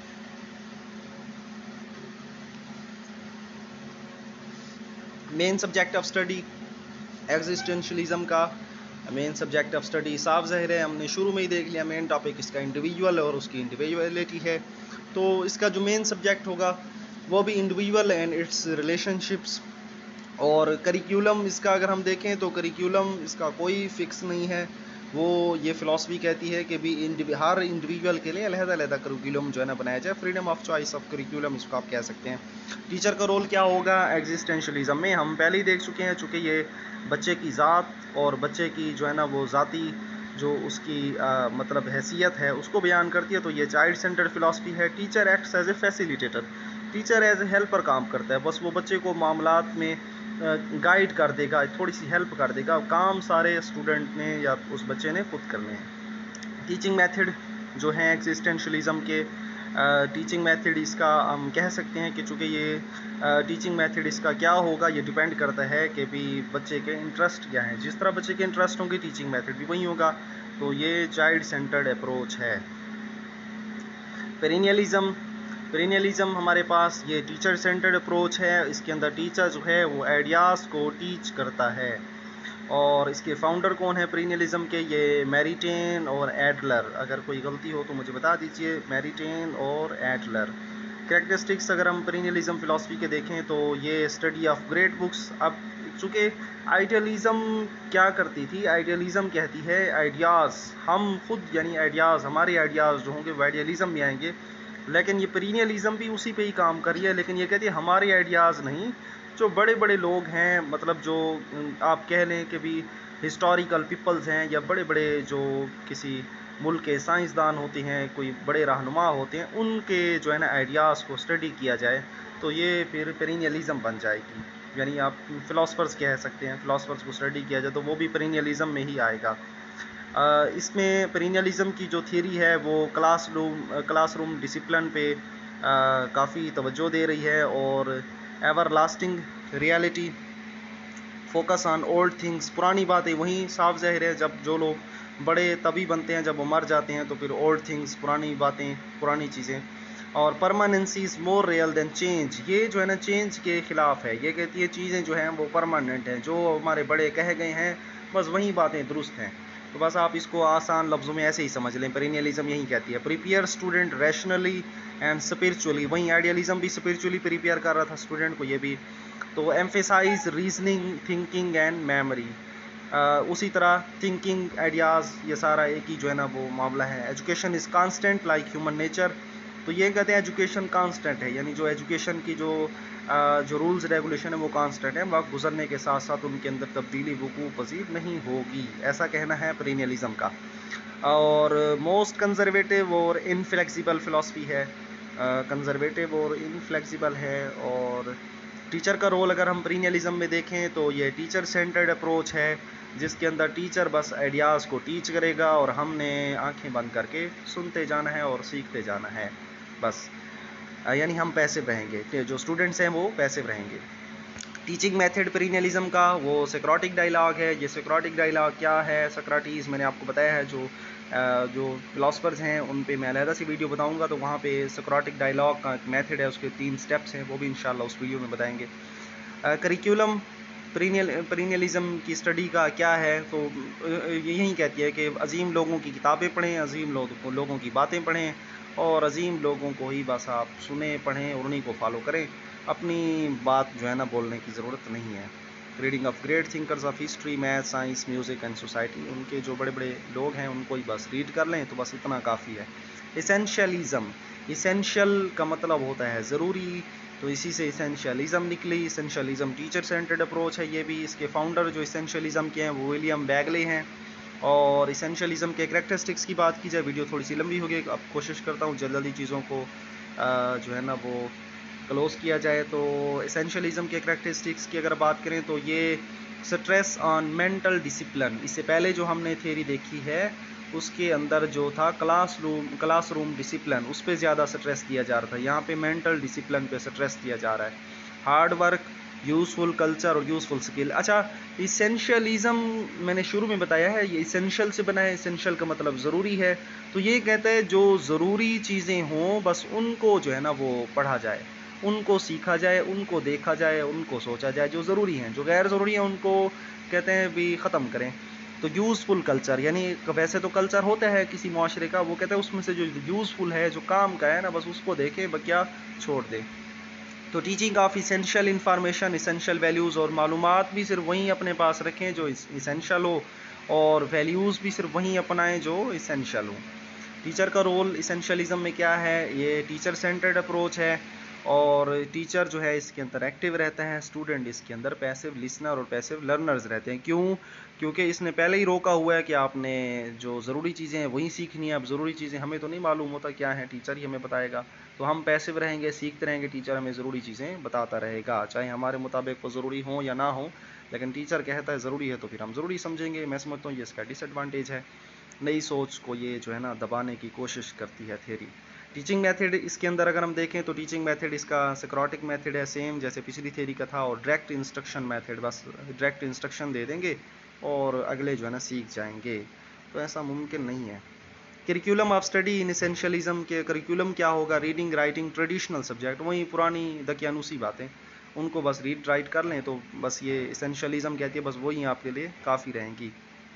Main subject of study existentialism का, मेन सब्जेक्ट ऑफ स्टडी साफ ज़ाहिर है, हमने शुरू में ही देख लिया, मेन टॉपिक इसका इंडिविजुअल और उसकी इंडिविजुअलिटी है। तो इसका जो मेन सब्जेक्ट होगा वो भी इंडिविजुअल एंड इट्स रिलेशनशिप्स। और करिकुलम इसका अगर हम देखें तो करिकुलम इसका कोई फिक्स नहीं है, वो ये फ़िलासफ़ी कहती है कि भी हर इंडिविजुअल के लिए अलग-अलग करिकुलम जो है ना बनाया जाए, freedom of choice of curriculum इसको आप कह सकते हैं। टीचर का रोल क्या होगा एग्जिस्टेंशलिज्म में, हम पहले ही देख चुके हैं, चूँकि ये बच्चे की ज़ात और बच्चे की जो है ना वो ज़ाती जो उसकी आ, मतलब हैसियत है उसको बयान करती है। तो ये चाइल्ड सेंटर्ड फ़िलासफ़ी है। Teacher acts as a facilitator, teacher as a helper काम करता है, बस वो बच्चे को मामलात में गाइड कर देगा, थोड़ी सी हेल्प कर देगा, काम सारे स्टूडेंट ने या उस बच्चे ने खुद करने हैं। टीचिंग मेथड जो है एग्जिस्टेंशलिज्म के, टीचिंग मेथड इसका हम कह सकते हैं कि चूँकि ये टीचिंग मेथड इसका क्या होगा ये डिपेंड करता है कि भी बच्चे के इंटरेस्ट क्या हैं। जिस तरह बच्चे के इंटरेस्ट होंगे टीचिंग मेथड भी वही होगा। तो ये चाइल्ड सेंटर्ड अप्रोच है। पेरिनियलिज्म, पेरिनियलिज्म हमारे पास ये टीचर सेंटर्ड अप्रोच है। इसके अंदर टीचर जो है वो आइडियाज़ को टीच करता है। और इसके फाउंडर कौन है पेरिनियलिज्म के, ये मैरीटेन और एडलर। अगर कोई गलती हो तो मुझे बता दीजिए, मैरीटेन और एडलर। कैरेक्टरिस्टिक्स अगर हम पेरिनियलिज्म फ़िलासफ़ी के देखें तो ये स्टडी ऑफ ग्रेट बुक्स। अब चूँकि आइडियलिज़म क्या करती थी, आइडियलिज़म कहती है आइडियाज़, हम खुद यानी आइडियाज़, हमारे आइडियाज़ जो होंगे वो आइडियलिज़म में आएंगे। लेकिन ये पेरिनियलिज़म भी उसी पे ही काम कर रही है, लेकिन ये कहती है हमारे आइडियाज़ नहीं, जो बड़े बड़े लोग हैं, मतलब जो आप कह लें कि भी हिस्टोरिकल पीपल्स हैं या बड़े बड़े जो किसी मुल्क के साइंसदान होते हैं, कोई बड़े रहनुमा होते हैं, उनके जो है ना आइडियाज़ को स्टडी किया जाए, तो ये फिर पेरिनियलिज़म बन जाएगी। यानी आप फ़िलासफ़र्स कह सकते हैं, फ़िलासफ़र्स को स्टडी किया जाए तो वो भी पेरिनियलिज़म में ही आएगा। इसमें पेरिनियलिज़म की जो थियरी है वो क्लासरूम क्लासरूम डिसिप्लिन पे काफ़ी तवज्जो दे रही है, और everlasting reality, focus on old things, पुरानी बातें वहीं साफ ज़ाहिर है, जब जो लोग बड़े तभी बनते हैं जब वो मर जाते हैं, तो फिर ओल्ड थिंग्स, पुरानी बातें, पुरानी चीज़ें। और permanency is more real than change, ये जो है ना चेंज के ख़िलाफ़ है। ये कहती है चीज़ें जो हैं वो परमानेंट हैं, जो हमारे बड़े कह गए हैं बस वही बातें दुरुस्त हैं। तो बस आप इसको आसान लफ्ज़ों में ऐसे ही समझ लें, पेरिनियलिज़म यही कहती है। Prepare student rationally and spiritually, वहीं आइडियलिज़म भी स्पिरिचुअली प्रिपेयर कर रहा था स्टूडेंट को, ये भी। तो emphasize reasoning, thinking and memory, उसी तरह थिंकिंग, आइडियाज़, ये सारा एक ही जो है ना वो मामला है। Education is constant like human nature. तो ये कहते हैं एजुकेशन कांस्टेंट है, यानी जो एजुकेशन की जो आ, जो रूल्स रेगुलेशन है वो कांस्टेंट है, वक्त गुजरने के साथ साथ उनके अंदर तब्दीली वकूअ पज़ीर नहीं होगी, ऐसा कहना है पेरेनियलिज्म का। और मोस्ट कंजर्वेटिव और इनफ्लेक्सिबल फ़िलासफ़ी है, कंजर्वेटिव और इनफ्लेक्सिबल है। और टीचर का रोल अगर हम पेरेनियलिज्म में देखें तो ये टीचर सेंटर्ड अप्रोच है, जिसके अंदर टीचर बस आइडियाज़ को टीच करेगा और हमने आंखें बंद करके सुनते जाना है और सीखते जाना है बस, यानी हम पैसिव रहेंगे, जो स्टूडेंट्स हैं वो पैसिव रहेंगे। टीचिंग मेथड पेरेनियलिज्म का वो सोक्रेटिक डायलॉग है। ये सोक्रेटिक डायलॉग क्या है? सोक्रेटिस मैंने आपको बताया है, जो जो फिलोसफर्स हैं उन पे मैं अलहदा सी वीडियो बताऊंगा, तो वहाँ पे सोक्रेटिक डायलॉग का एक मेथड है, उसके तीन स्टेप्स हैं, वो भी इंशाल्लाह उस वीडियो में बताएंगे। करिकुलम पेरेनियल पेरेनियलिज्म की स्टडी का क्या है? तो यही कहती है कि अजीम लोगों की किताबें पढ़ें, अजीम लोग लोगों की बातें पढ़ें और अजीम लोगों को ही बस आप सुने, पढ़ें और उन्हीं को फॉलो करें, अपनी बात जो है ना बोलने की ज़रूरत नहीं है। Reading of great thinkers of history, math, science, music and society, उनके जो बड़े बड़े लोग हैं उनको ही बस रीड कर लें, तो बस इतना काफ़ी है। इसेंशियलिज़म, इसेंशियल का मतलब होता है ज़रूरी, तो इसी से इसेंशियलिज़म निकली। इसेंशियलिज़म टीचर सेंटर्ड अप्रोच है ये भी। इसके फाउंडर जो इसेंशियलिज़म के हैं वो विलियम बैगले हैं। और इसेंशियलिज़म के कैरेक्टरिस्टिक्स की बात की जाए, वीडियो थोड़ी सी लंबी होगी, अब कोशिश करता हूँ जल्दी जल्दी चीज़ों को जो है ना वो क्लोज़ किया जाए। तो इसेंशियलिज़म के कैरेक्टरिस्टिक्स की अगर बात करें तो ये स्ट्रेस ऑन मेंटल डिसिप्लिन, इससे पहले जो हमने थ्योरी देखी है उसके अंदर जो था क्लासरूम क्लासरूम डिसिप्लिन, उस पर ज़्यादा स्ट्रेस दिया जा रहा था, यहाँ पे मेंटल डिसिप्लिन पे स्ट्रेस दिया जा रहा है। हार्ड वर्क, यूज़फुल कल्चर और यूज़फुल स्किल। अच्छा, इसेंशियलिज़म मैंने शुरू में बताया है, ये इसेंशियल से बना है, इसेंशियल का मतलब ज़रूरी है। तो ये कहता है जो ज़रूरी चीज़ें हों बस उनको जो है ना वो पढ़ा जाए, उनको सीखा जाए, उनको देखा जाए, उनको सोचा जाए, जो ज़रूरी हैं। जो गैर ज़रूरी हैं उनको कहते हैं भी ख़त्म करें। तो यूज़फुल कल्चर, यानी वैसे तो कल्चर होता है किसी माशरे का, वो कहते हैं उसमें से जो यूज़फुल है, जो काम का है ना, बस उसको देखें, बकिया छोड़ दें। तो teaching of essential information, essential values और मालूमात भी सिर्फ वहीं अपने पास रखें जो इसेंशियल हो, और वैल्यूज़ भी सिर्फ वहीं अपनाएं जो इसेंशियल हो। टीचर का रोल इसेंशियलिज़म में क्या है? ये टीचर सेंटर्ड अप्रोच है, और टीचर जो है इसके अंदर एक्टिव रहता है, स्टूडेंट इसके अंदर पैसिव लिसनर और पैसिव लर्नर्स रहते हैं। क्यों? क्योंकि इसने पहले ही रोका हुआ है कि आपने जो ज़रूरी चीज़ें हैं वही सीखनी है। अब ज़रूरी चीज़ें हमें तो नहीं मालूम होता क्या है, टीचर ही हमें बताएगा, तो हम पैसिव रहेंगे, सीखते रहेंगे, टीचर हमें ज़रूरी चीज़ें बताता रहेगा, चाहे हमारे मुताबिक वो ज़रूरी हो या ना हो, लेकिन टीचर कहता है ज़रूरी है तो फिर हम ज़रूरी समझेंगे। मैं समझता हूँ ये इसका डिसएडवांटेज है। नई सोच को ये जो है ना दबाने की कोशिश करती है थ्योरी। टीचिंग मेथड इसके अंदर अगर हम देखें तो टीचिंग मेथड इसका सोक्रेटिक मेथड है, सेम जैसे पिछली थ्योरी का था, और डायरेक्ट इंस्ट्रक्शन मेथड, बस डायरेक्ट इंस्ट्रक्शन दे देंगे और अगले जो है ना सीख जाएंगे, तो ऐसा मुमकिन नहीं है। Curriculum of study in essentialism के करिकुलम क्या होगा? रीडिंग, राइटिंग, ट्रेडिशनल सब्जेक्ट, वही पुरानी दकियानुसी बातें, उनको बस रीड राइट कर लें तो बस ये इसेंशियलिज्म कहती है, बस वही आपके लिए काफ़ी रहेंगी।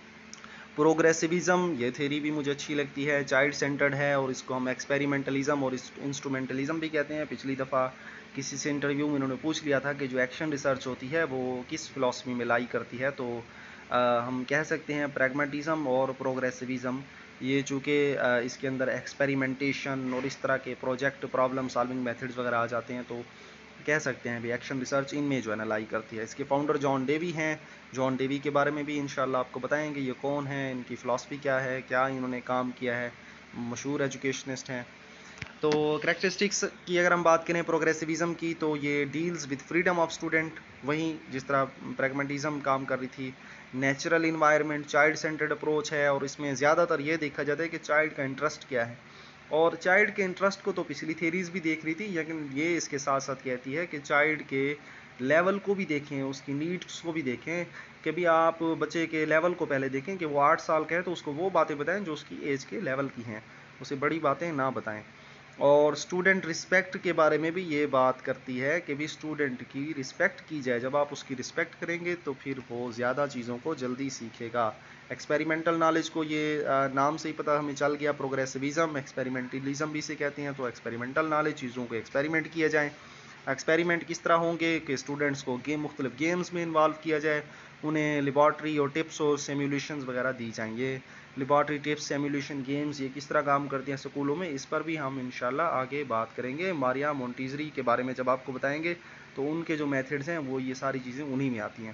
प्रोग्रेसिविज़म, ये थ्योरी भी मुझे अच्छी लगती है, चाइल्ड सेंटर्ड है, और इसको हम एक्सपेरिमेंटलिज्म और इंस्ट्रूमेंटलिज्म भी कहते हैं। पिछली दफ़ा किसी से इंटरव्यू में उन्होंने पूछ लिया था कि जो एक्शन रिसर्च होती है वो किस फिलॉसफी में लाई करती है, तो आ, हम कह सकते हैं प्रैग्मेटिज्म और प्रोग्रेसिविज़म। ये चूँकि इसके अंदर एक्सपेरिमेंटेशन और इस तरह के प्रोजेक्ट प्रॉब्लम सॉल्विंग मेथड्स वगैरह आ जाते हैं, तो कह सकते हैं भी एक्शन रिसर्च इनमें जो है ना लाई करती है। इसके फाउंडर जॉन डेवी हैं। जॉन डेवी के बारे में भी इंशाल्लाह आपको बताएंगे, ये कौन है, इनकी फ़िलासफ़ी क्या है, क्या इन्होंने काम किया है, मशहूर एजुकेशनिस्ट हैं। तो करैक्टरिस्टिक्स की अगर हम बात करें प्रोग्रेसिविज़म की, तो ये deals with freedom of student, वहीं जिस तरह प्रैग्मेटिज्म काम कर रही थी। Natural environment, child centred approach है, और इसमें ज़्यादातर ये देखा जाता है कि चाइल्ड का इंटरेस्ट क्या है, और चाइल्ड के इंटरेस्ट को तो पिछली थेरीज भी देख रही थी, लेकिन ये इसके साथ साथ कहती है कि चाइल्ड के लेवल को भी देखें, उसकी नीड्स को भी देखें, कि भी आप बच्चे के लेवल को पहले देखें कि वो आठ साल का है तो उसको वो बातें बताएं जो उसकी एज के लेवल की हैं, उसे बड़ी बातें ना बताएं। और स्टूडेंट रिस्पेक्ट के बारे में भी ये बात करती है कि भी स्टूडेंट की रिस्पेक्ट की जाए, जब आप उसकी रिस्पेक्ट करेंगे तो फिर वो ज़्यादा चीज़ों को जल्दी सीखेगा। एक्सपेरिमेंटल नॉलेज को ये नाम से ही पता हमें चल गया, प्रोग्रेसिविज़म एक्सपेरिमेंटलिज्म भी से कहते हैं, तो एक्सपेरिमेंटल नॉलेज, चीज़ों को एक्सपेरिमेंट किया जाए। एक्सपेरिमेंट किस तरह होंगे कि स्टूडेंट्स को गेम मुख्तलिफ गेम्स में इन्वॉल्व किया जाए, उन्हें लेबॉर्ट्री और टिप्स और सिमुलेशंस वगैरह दी जाएंगे। लेबॉर्ट्री टिप्स सिमुलेशन गेम्स ये किस तरह काम करते हैं स्कूलों में, इस पर भी हम इंशाल्लाह आगे बात करेंगे। मारिया मोंटेसरी के बारे में जब आपको बताएंगे तो उनके जो मेथड्स हैं वो ये सारी चीज़ें उन्हीं में आती हैं।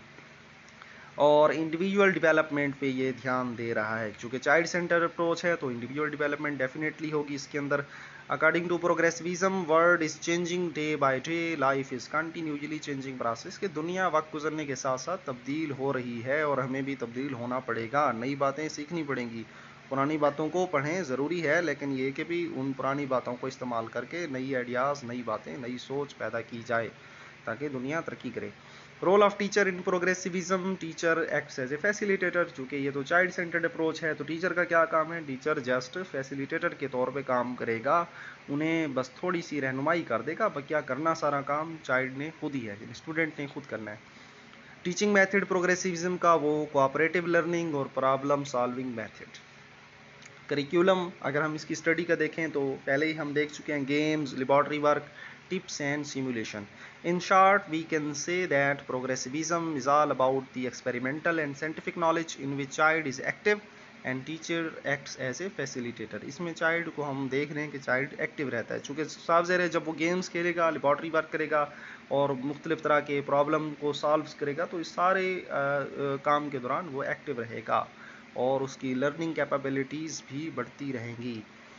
और इंडिविजुअल डेवलपमेंट पे ये ध्यान दे रहा है, क्योंकि चाइल्ड सेंटर अप्रोच है तो इंडिविजुअल डेवलपमेंट डेफिनेटली होगी इसके अंदर। According to progressivism world is changing day by day, life is continuously changing process, कि दुनिया वक्त गुजरने के साथ साथ तब्दील हो रही है और हमें भी तब्दील होना पड़ेगा, नई बातें सीखनी पड़ेंगी। पुरानी बातों को पढ़ें ज़रूरी है, लेकिन ये कि भी उन पुरानी बातों को इस्तेमाल करके नई आइडियाज़, नई बातें, नई सोच पैदा की जाए ताकि दुनिया तरक्की करे। Role of teacher in progressivism, teacher acts as a facilitator, चूँकि ये तो चाइल्ड सेंटर्ड अप्रोच है तो टीचर का क्या काम है, टीचर जस्ट फैसिलिटेटर के तौर पे काम करेगा, उन्हें बस थोड़ी सी रहनुमाई कर देगा, क्या करना सारा काम चाइल्ड ने खुद ही है, स्टूडेंट ने खुद करना है। टीचिंग मेथड प्रोग्रेसिविज्म का वो कोऑपरेटिव लर्निंग और प्रॉब्लम सॉल्विंग मेथड। करिकुलम अगर हम इसकी स्टडी का देखें तो पहले ही हम देख चुके हैं, games, laboratory work, tips and simulation. In short, we can say that progressivism is all about the experimental and scientific knowledge in which child is active and teacher acts as a facilitator. इसमें child को हम देख रहे हैं कि child active रहता है, चूँकि साफ ज़ाहिर है जब वो गेम्स खेलेगा, लेबॉर्ट्री वर्क करेगा और मुख्तलिफ तरह के प्रॉब्लम को सॉल्व करेगा तो इस सारे आ, आ, काम के दौरान वो एक्टिव रहेगा और उसकी लर्निंग कैपेबिलिटीज़ भी बढ़ती रहेंगी।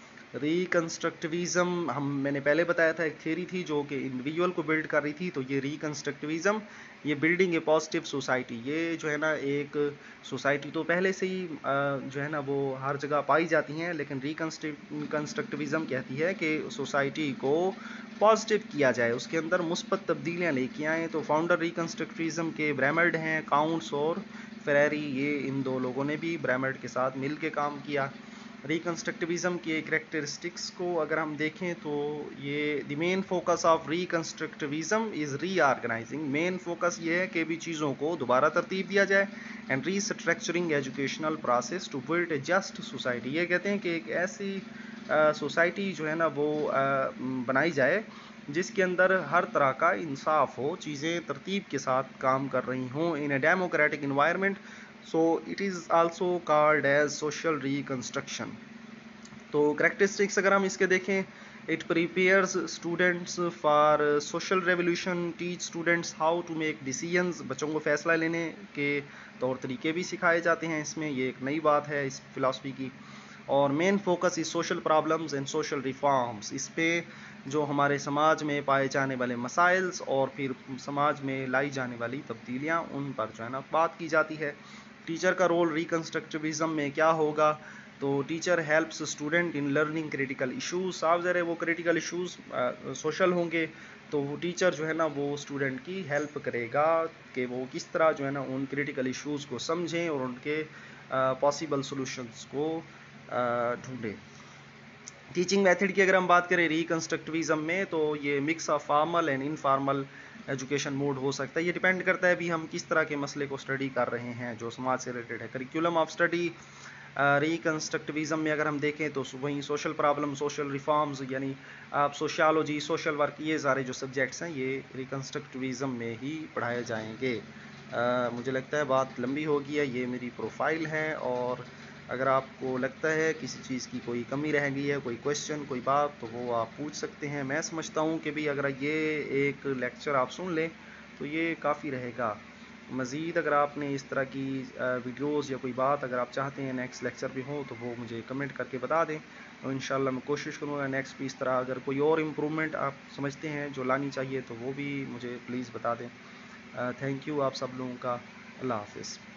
रिकन्स्ट्रक्टिविज़म हम मैंने पहले बताया था, एक थ्योरी थी जो कि इंडिविजुअल को बिल्ड कर रही थी, तो ये रिकन्स्ट्रक्टिविज़म, ये बिल्डिंग ए पॉजिटिव सोसाइटी, ये जो है ना एक सोसाइटी तो पहले से ही जो है ना वो हर जगह पाई जाती हैं, लेकिन रिकन्स्ट्रक्टिविज़म कहती है कि सोसाइटी को पॉजिटिव किया जाए, उसके अंदर मुस्बत तब्दीलियाँ लेके आएँ। तो फाउंडर रिकन्स्ट्रक्टिविज़म के ब्रैमर्ड हैं, काउंट्स और फेरेरी, ये इन दो लोगों ने भी ब्रैमर्ड के साथ मिल के काम किया। रिकन्स्ट्रक्टिविज़म के करेक्टरिस्टिक्स को अगर हम देखें तो ये the main focus of reconstructivism is reorganizing, main focus ये है कि भी चीज़ों को दोबारा तरतीब दिया जाए, and restructuring educational process to build a just society. ये कहते हैं कि एक ऐसी सोसाइटी uh, जो है ना वो uh, बनाई जाए जिसके अंदर हर तरह का इंसाफ हो, चीज़ें तरतीब के साथ काम कर रही हों, in a democratic environment, so it is also called as social reconstruction. तो करेक्टरिस्टिक्स अगर हम इसके देखें, it prepares students for social revolution, teach students how to make decisions, बच्चों को फैसला लेने के तौर तरीके भी सिखाए जाते हैं इसमें, ये एक नई बात है इस फिलॉसफी की। और main focus is social problems and social reforms, इस पे जो हमारे समाज में पाए जाने वाले मसाइल्स और फिर समाज में लाई जाने वाली तब्दीलियाँ, उन पर जो है ना बात की जाती है। टीचर का रोल रिकन्स्ट्रक्टिविज़म में क्या होगा, तो teacher helps student in learning critical issues, साफ ज़ाहिर है वो क्रिटिकल इश्यूज सोशल होंगे तो वो टीचर जो है ना वो स्टूडेंट की हेल्प करेगा कि वो किस तरह जो है ना उन क्रिटिकल इश्यूज़ को समझें और उनके पॉसिबल सॉल्यूशंस को ढूंढें। टीचिंग मेथड की अगर हम बात करें रिकन्स्ट्रक्टिविज़म में, तो ये mix of formal and informal education mode हो सकता है, ये डिपेंड करता है भी हम किस तरह के मसले को स्टडी कर रहे हैं जो समाज से रिलेटेड है। करिकुलम ऑफ स्टडी रिकन्स्ट्रक्टिविज़म में अगर हम देखें तो वहीं सोशल प्रॉब्लम, सोशल रिफॉर्म्स, यानी आप सोशियोलॉजी, सोशल वर्क, ये सारे जो सब्जेक्ट्स हैं ये रिकन्स्ट्रक्टिविज़म में ही पढ़ाए जाएंगे। uh, मुझे लगता है बात लंबी हो गई है, ये मेरी प्रोफाइल है, और अगर आपको लगता है किसी चीज़ की कोई कमी रह गई है, कोई क्वेश्चन, कोई बात, तो वो आप पूछ सकते हैं। मैं समझता हूँ कि भी अगर ये एक लेक्चर आप सुन लें तो ये काफ़ी रहेगा। मज़ीद अगर आपने इस तरह की वीडियोस या कोई बात अगर आप चाहते हैं नेक्स्ट लेक्चर भी हो तो वो मुझे कमेंट करके बता दें, और इंशाल्लाह मैं कोशिश करूँगा नेक्स्ट भी इस तरह अगर कोई और इम्प्रूवमेंट आप समझते हैं जो लानी चाहिए तो वो भी मुझे प्लीज़ बता दें। थैंक यू आप सब लोगों का। अल्लाह हाफ़िज़।